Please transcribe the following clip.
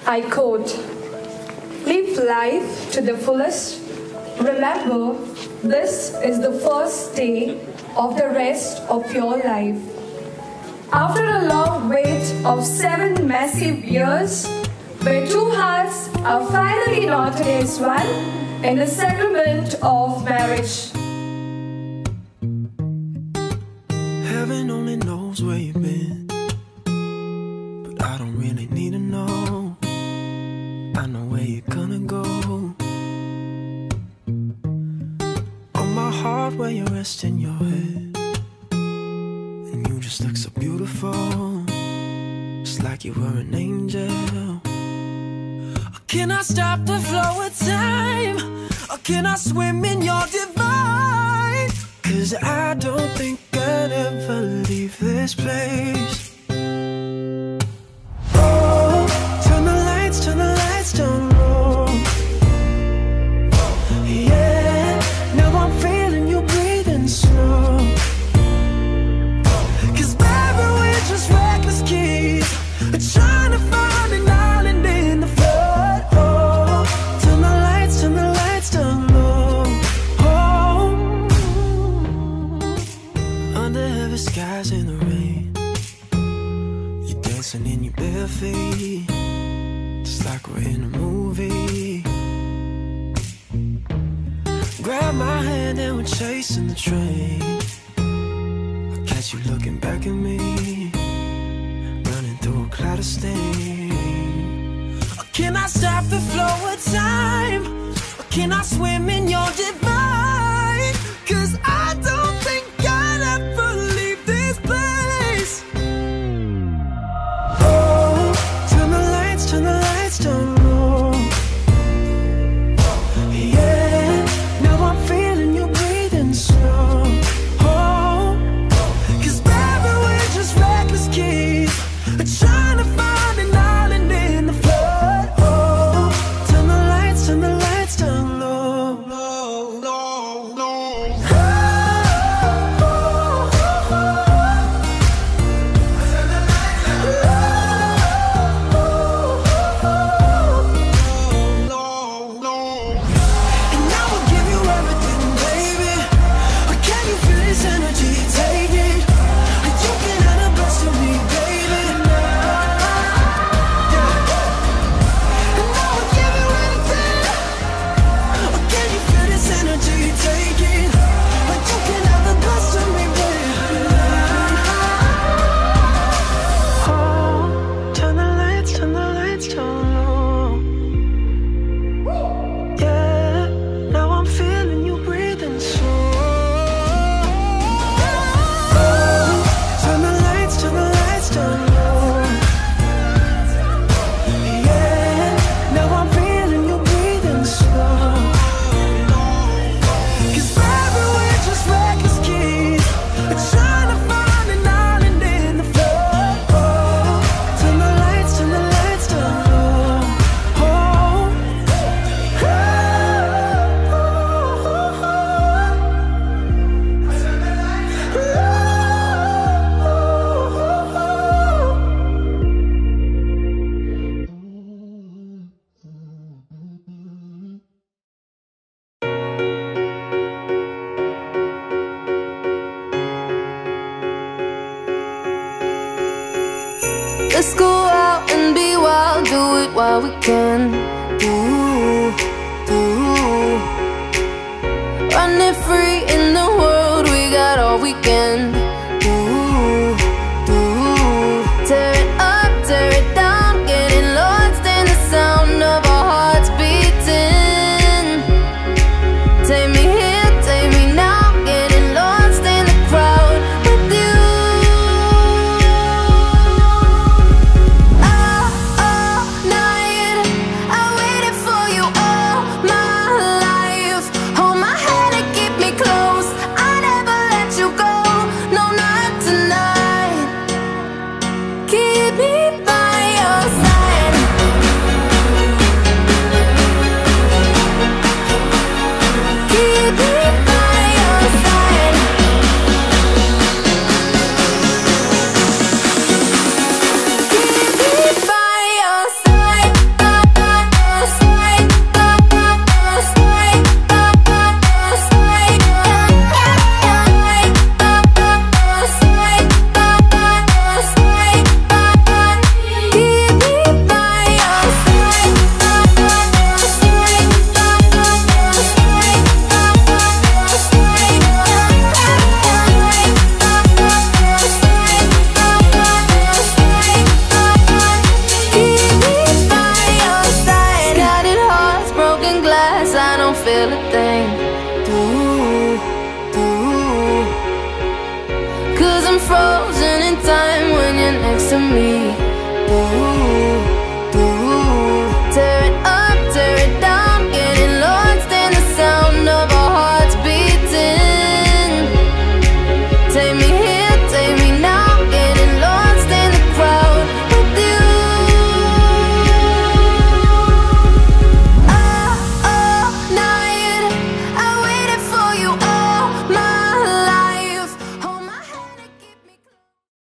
I quote, "Live life to the fullest. Remember, this is the first day of the rest of your life." After a long wait of 7 massive years, where 2 hearts are finally knotted as one in the sacrament of marriage. Heaven only knows where you've been, but I don't really need to know. I know where you're gonna go. On my heart where you're resting your head, and you just look so beautiful, just like you were an angel. Can I stop the flow of time, or can I swim in your divine? 'Cause I don't think I'd ever leave this place. Oh, turn the lights down low. Yeah, now I'm feeling you breathing slow. 'Cause baby, we're just reckless kids, trying to find an island in the flood. Oh, turn the lights down low. Oh, under heavy skies in the rain, you're dancing in your bare feet, just like we're in a movie. Grab my hand and we're chasing the train. I catch you looking back at me, running through a cloud of steam. Can I stop the flow of time, or can I swim in your divine? 'Cause I don't think I'd ever leave this place. Oh, turn the lights down low. Yeah, now I'm feeling you breathing slow. Oh, 'cause baby, we're just reckless kids, trying to find an island in the flood. Oh, turn the lights down low. And I will give you everything, baby. Can you feel this energy? Take it. You can have the best of me, baby. And I will give you anything. Can you feel this energy? Take it. You can have the best of me, baby. Oh, turn the lights down low. Yeah, now I'm feeling you breathing slow. Oh, turn the lights down low. Yeah, now I'm feeling you breathing slow. 'Cause baby, we're just reckless kids, trying to find an island in the flood. Oh, turn the lights down low. Let's go out and be wild, do it while we can. Ooh, ooh. Running free in the world, we got all weekend.